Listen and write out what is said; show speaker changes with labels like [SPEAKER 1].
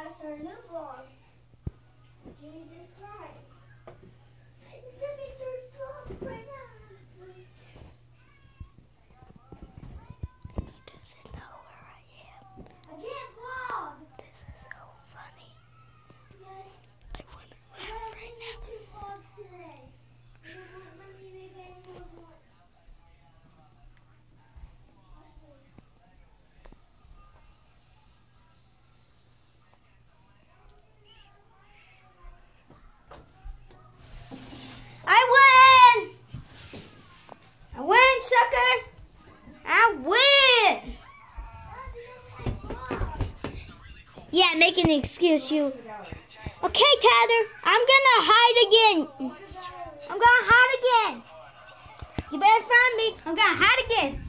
[SPEAKER 1] That's our new vlog. Jesus Christ. It's the third vlog right now.
[SPEAKER 2] He doesn't know where I am.
[SPEAKER 1] I can't vlog.
[SPEAKER 2] This is so funny.
[SPEAKER 1] Yes.
[SPEAKER 2] I want to laugh right now.
[SPEAKER 1] Two vlogs today. Let me make any more vlogs.
[SPEAKER 2] I win, sucker! I win! Yeah, make an excuse, you. Okay, Tyler, I'm gonna hide again. I'm gonna hide again. You better find me. I'm gonna hide again.